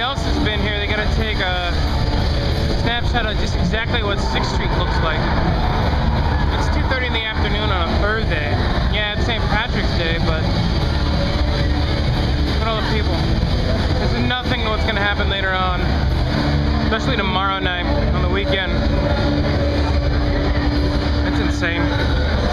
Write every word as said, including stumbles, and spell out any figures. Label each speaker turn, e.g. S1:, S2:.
S1: else has been here, they gotta take a snapshot of just exactly what sixth Street looks like. It's two thirty in the afternoon on a Thursday. Yeah, it's Saint Patrick's Day, but look at all the people. This is nothing what's gonna happen later on, especially tomorrow night on the weekend. It's insane.